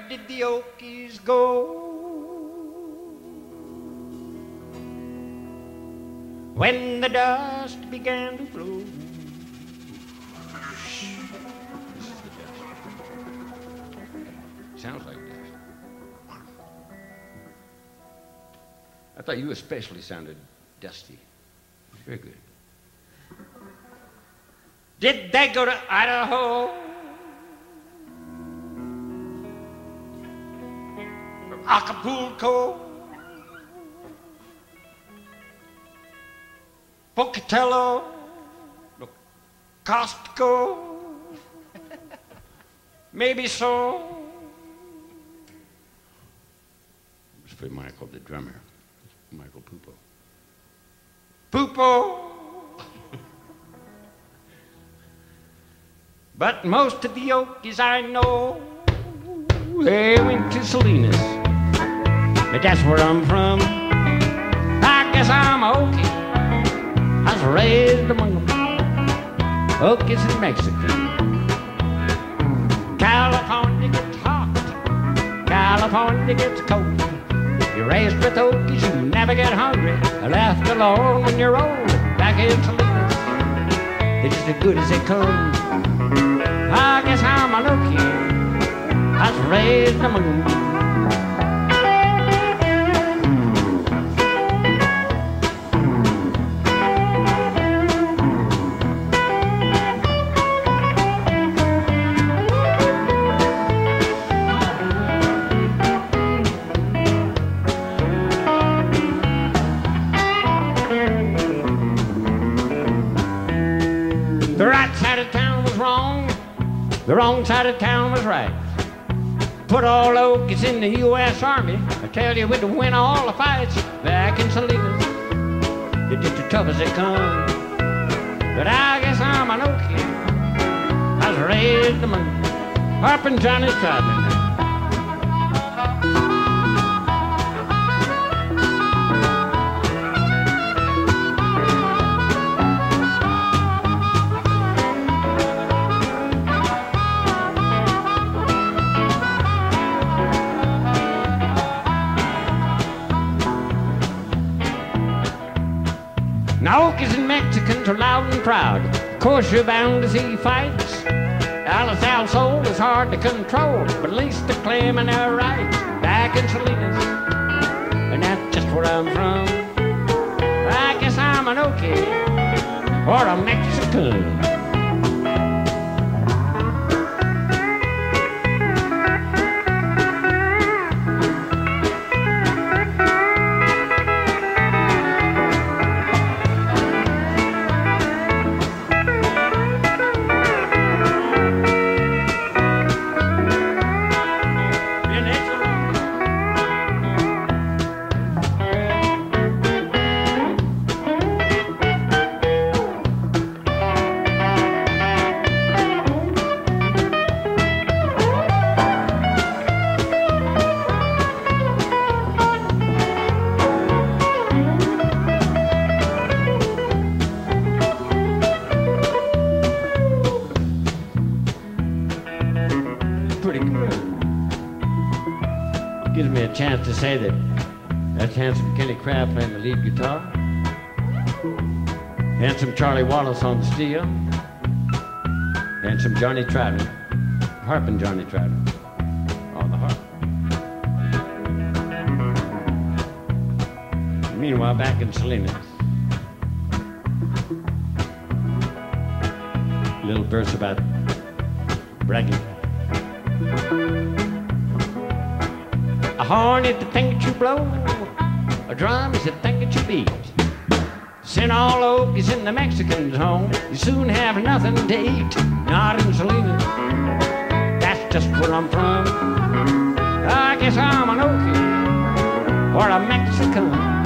did the Okies go? When the dust began to flow. This is the dust. Sounds like dust. I thought you especially sounded dusty. Very good. Did they go to Idaho? From Acapulco? Pocatello? Costco? Maybe so. It was for Michael, the drummer. Michael Pupo. Pupo! But most of the Okies I know, they went to Salinas. But that's where I'm from. I guess I'm a Okie. I was raised among them. Okies and Mexicans. California gets hot. California gets cold. You're raised with Okies, you never get hungry. Left alone when you're old. Back in Salinas, they're just as good as they come. I guess I'm an Okie. I was raised among them. The right side of town was wrong, the wrong side of town was right. Put all Okies in the U.S. Army, I tell you we'd win all the fights back in Salinas. They're just as tough as they come. But I guess I'm an Okie. I was raised among Harpin' Johnny's tribesmen. Now Okies and Mexicans are loud and proud. Of course you're bound to see fights. Alice Al Soul is hard to control, but at least they're claiming their rights back in Salinas. And that's just where I'm from. I guess I'm an Okie or a Mexican. Pretty good. Gives me a chance to say that that's handsome Kenny Craft playing the lead guitar, handsome Charlie Wallace on the steel, handsome Johnny Troutman, harping Johnny Troutman on the harp. Meanwhile, back in Salinas, a little verse about bragging. A horn is the thing that you blow, a drum is the thing that you beat. Send all Okies in the Mexicans home, you soon have nothing to eat. Not in Salinas, that's just where I'm from. I guess I'm an Okie or a Mexican.